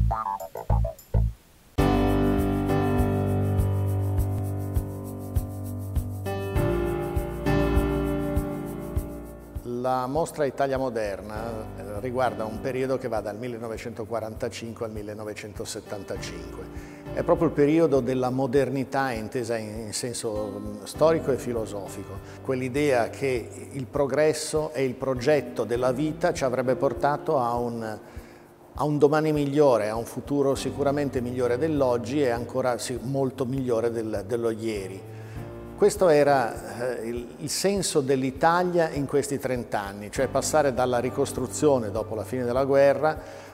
La mostra Italia Moderna riguarda un periodo che va dal 1945 al 1975. È proprio il periodo della modernità intesa in senso storico e filosofico. Quell'idea che il progresso e il progetto della vita ci avrebbe portato a un domani migliore, a un futuro sicuramente migliore dell'oggi e ancora molto migliore dello ieri. Questo era il senso dell'Italia in questi 30 anni, cioè passare dalla ricostruzione dopo la fine della guerra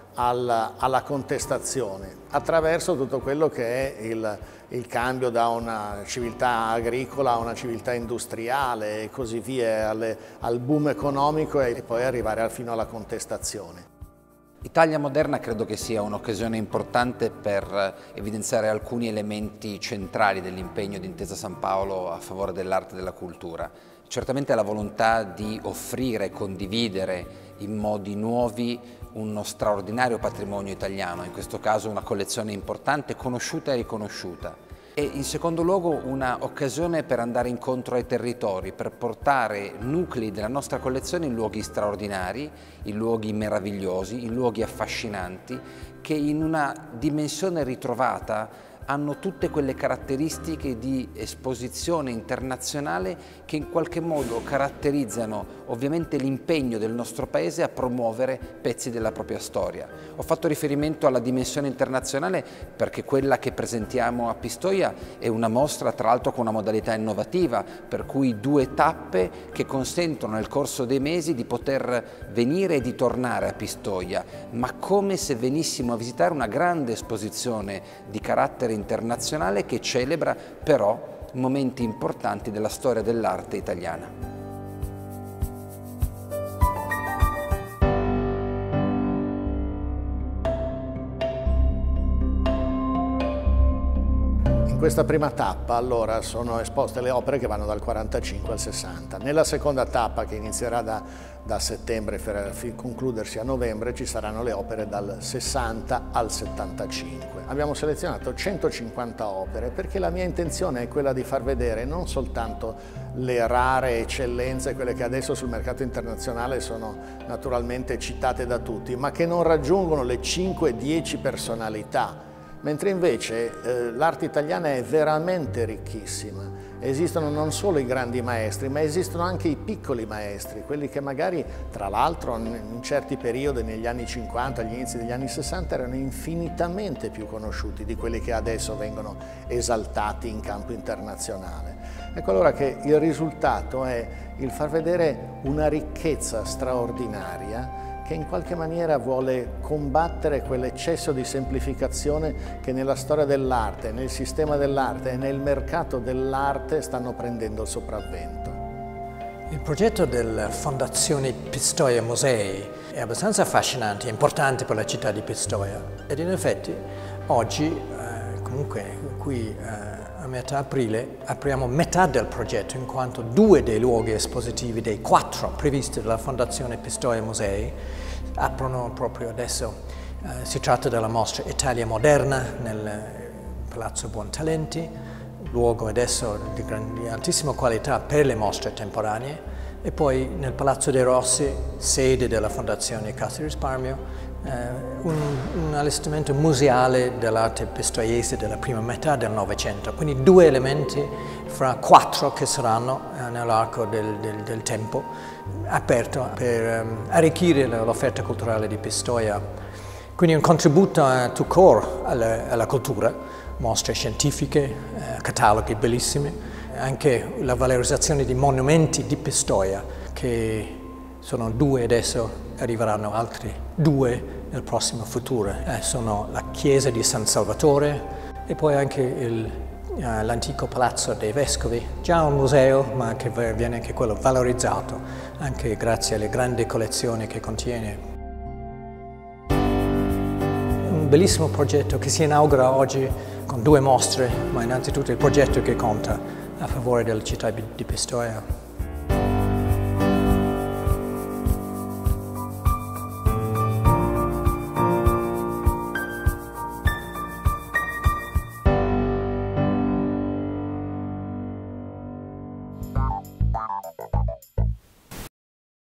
alla contestazione, attraverso tutto quello che è il cambio da una civiltà agricola a una civiltà industriale e così via, al boom economico e poi arrivare fino alla contestazione. Italia Moderna credo che sia un'occasione importante per evidenziare alcuni elementi centrali dell'impegno di Intesa San Paolo a favore dell'arte e della cultura. Certamente la volontà di offrire e condividere in modi nuovi uno straordinario patrimonio italiano, in questo caso una collezione importante, conosciuta e riconosciuta. E in secondo luogo una occasione per andare incontro ai territori, per portare nuclei della nostra collezione in luoghi straordinari, in luoghi meravigliosi, in luoghi affascinanti, che in una dimensione ritrovata hanno tutte quelle caratteristiche di esposizione internazionale che in qualche modo caratterizzano ovviamente l'impegno del nostro Paese a promuovere pezzi della propria storia. Ho fatto riferimento alla dimensione internazionale perché quella che presentiamo a Pistoia è una mostra tra l'altro con una modalità innovativa, per cui 2 tappe che consentono nel corso dei mesi di poter venire e di tornare a Pistoia, ma come se venissimo a visitare una grande esposizione di carattere internazionale che celebra però momenti importanti della storia dell'arte italiana. In questa prima tappa allora sono esposte le opere che vanno dal 45 al 60. Nella seconda tappa, che inizierà da settembre per concludersi a novembre, ci saranno le opere dal 60 al 75. Abbiamo selezionato 150 opere perché la mia intenzione è quella di far vedere non soltanto le rare eccellenze, quelle che adesso sul mercato internazionale sono naturalmente citate da tutti, ma che non raggiungono le 5-10 personalità. Mentre invece l'arte italiana è veramente ricchissima. Esistono non solo i grandi maestri, ma esistono anche i piccoli maestri, quelli che magari, tra l'altro, in certi periodi, negli anni 50, agli inizi degli anni 60, erano infinitamente più conosciuti di quelli che adesso vengono esaltati in campo internazionale. Ecco allora che il risultato è il far vedere una ricchezza straordinaria che in qualche maniera vuole combattere quell'eccesso di semplificazione che nella storia dell'arte, nel sistema dell'arte e nel mercato dell'arte stanno prendendo il sopravvento. Il progetto della Fondazione Pistoia Musei è abbastanza affascinante e importante per la città di Pistoia ed in effetti oggi, comunque qui a metà aprile, apriamo metà del progetto in quanto 2 dei luoghi espositivi dei 4 previsti dalla Fondazione Pistoia Musei aprono proprio adesso. Si tratta della mostra Italia Moderna nel Palazzo Buontalenti, luogo adesso di altissima qualità per le mostre temporanee, e poi nel Palazzo dei Rossi, sede della Fondazione Cassa di Risparmio, un allestimento museale dell'arte pistoiese della prima metà del Novecento, quindi 2 elementi fra 4 che saranno nell'arco del tempo aperto per arricchire l'offerta culturale di Pistoia. Quindi un contributo tout court alla cultura, mostre scientifiche, cataloghi bellissimi, anche la valorizzazione di monumenti di Pistoia, che sono 2 adesso, arriveranno altri 2 nel prossimo futuro. Sono la chiesa di San Salvatore e poi anche l'antico Palazzo dei Vescovi, già un museo ma che viene anche quello valorizzato, anche grazie alle grandi collezioni che contiene. Un bellissimo progetto che si inaugura oggi con 2 mostre, ma innanzitutto il progetto che conta a favore della città di Pistoia.